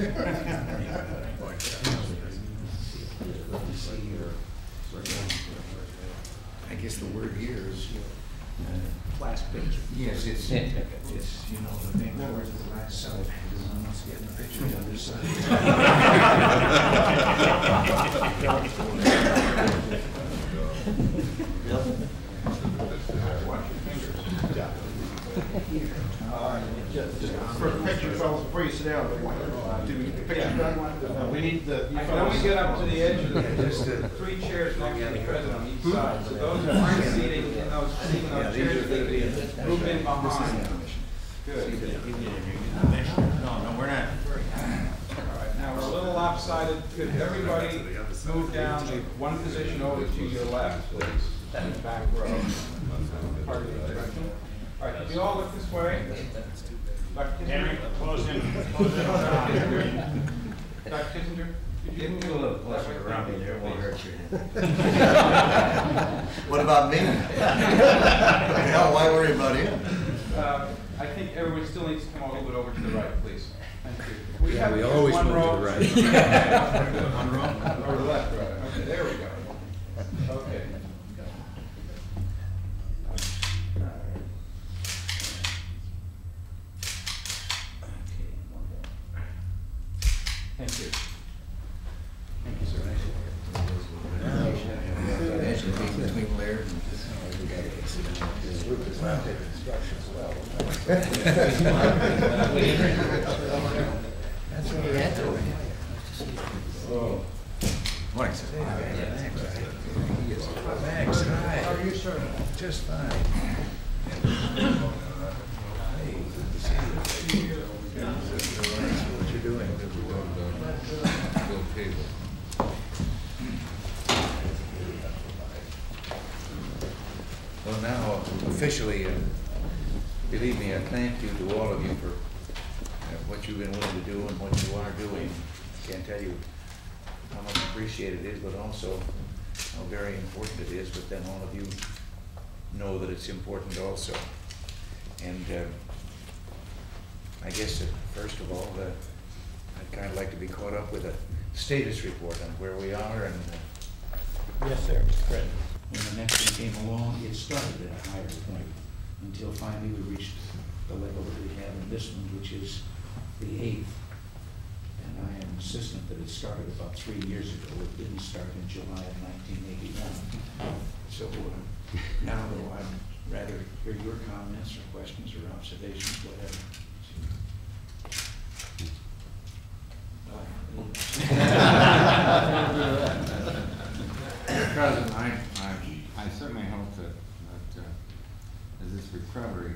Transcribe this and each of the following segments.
I guess the word here is last picture. yes, it's you know the thing where the last self let's get the picture on this side. For the picture, fellas, before you sit down, do we get the picture done? We need the. I can only get up to the edge of the three chairs next to the president on each side. So those who aren't seating in those chairs, they be moved in behind. Good. No, we're not. All right, now we're a little lopsided. Could everybody move down the one position over to your left, please? In the back row. Part of the direction. All right, could you all look this way? Dr. Kissinger? Close in. Dr. Kissinger? Could you move a little closer around me there, it won't hurt your What about me? Hell, why worry about him? I think everyone still needs to come a little bit over to the right, please. Thank you. We always one move row. to the right. One row? Or the left, right. Okay, there we go. Okay. Thank you. Thank you, sir. Between Laird and that's what we had to. Morning, sir. Thanks. Hi. How are you, sir? Just fine. Hey, good to see you. What you doing? Table. Well, now, officially, believe me, I thank you to all of you for what you've been willing to do and what you are doing. I can't tell you how much appreciated it is, but also how very important it is. But then all of you know that it's important also. And I guess first of all, I'd kind of like to be caught up with a status report on where we are and Yes, sir, Mr. President. when the next one came along, it started at a higher point until finally we reached the level that we have in this one, which is the 8th. And I am insistent that it started about 3 years ago. It didn't start in July of 1981. So now, though, I'd rather hear your comments or questions or observations, whatever. President, I certainly hope that as this recovery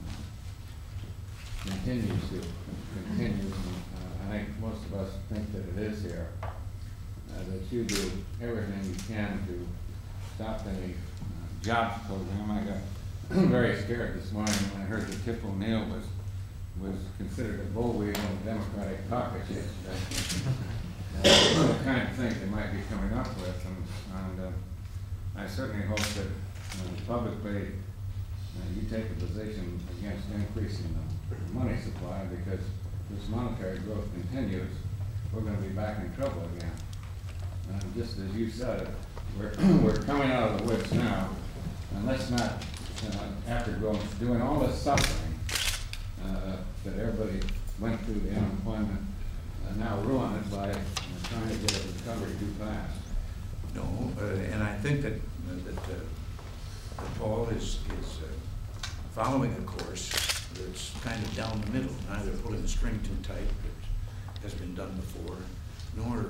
continues to continue, I think most of us think that it is here, that you do everything you can to stop any jobs program. I got very scared this morning when I heard that Tip O'Neill was considered a bullwheel in the Democratic caucus yesterday. The kind of things they might be coming up with, and I certainly hope that publicly you take a position against increasing the money supply, because this monetary growth continues, we're going to be back in trouble again. Just as you said, we're coming out of the woods now, and let's not, after doing all this suffering that everybody went through the unemployment, now ruin it by trying to get a recovery too fast. No, and I think that Paul is following a course that's kind of down the middle, neither pulling the string too tight, that has been done before, nor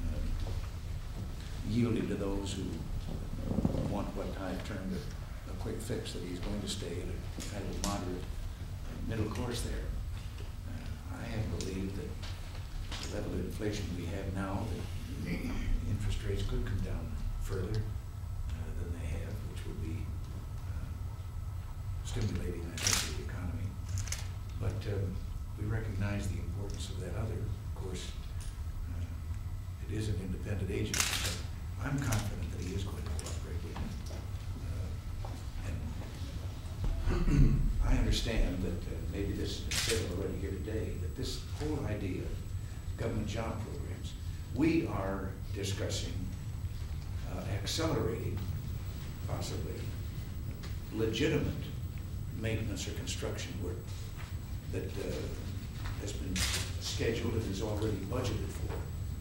yielding to those who want what I've termed a quick fix, that he's going to stay at a kind of moderate middle course there. I have believed that the level of inflation we have now, that interest rates could come down further than they have, which would be stimulating, I think, to the economy. But we recognize the importance of that other. Of course, it is an independent agency, but I'm confident that he is going to cooperate with him. And I understand that maybe this has been said already here today, that this whole idea of government job programs. We are discussing accelerating, possibly, legitimate maintenance or construction work that has been scheduled and is already budgeted for,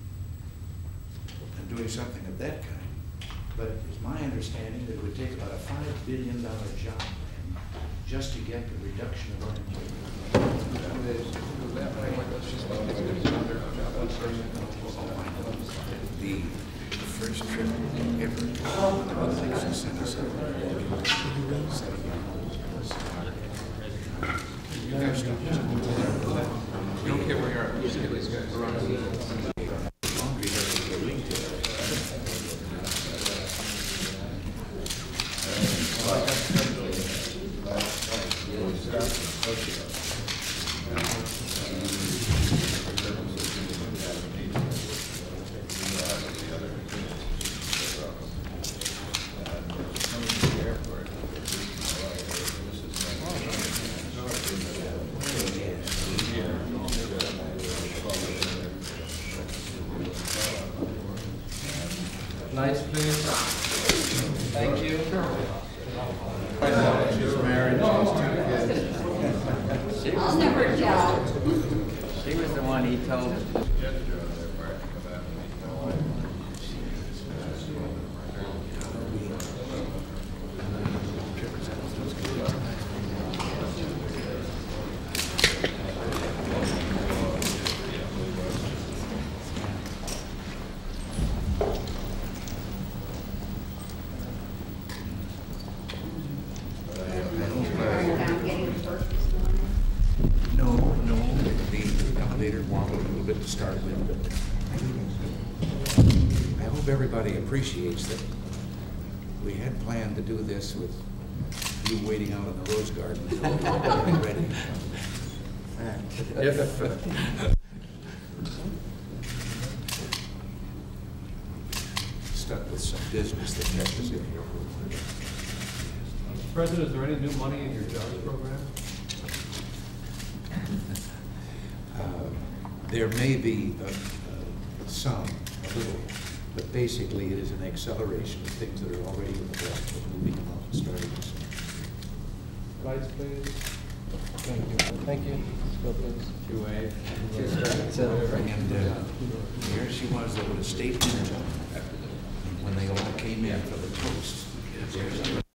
and doing something of that kind. But it's my understanding that it would take about a $5 billion job plan just to get the reduction of unemployment. The first trip ever, she sent us a you guys don't care where you're at. You see these guys. Laundry doesn't get linked to it. Lights, please. Thank you. She's married, she's 2 kids. I'll never tell. She was the one he told. I'm getting first this morning. No, the elevator wobbled a little bit to start with, but I hope everybody appreciates that we had planned to do this with you waiting out in the rose garden until we were ready. Stuck with some business that kept us in here. President, is there any new money in your jobs program? There may be some, a little, but basically it is an acceleration of things that are already in the works, moving them up and starting this. Lights, please. Thank you. Thank you. Go, please. 2A. And here she was, there was a statement when they all came in for the toast.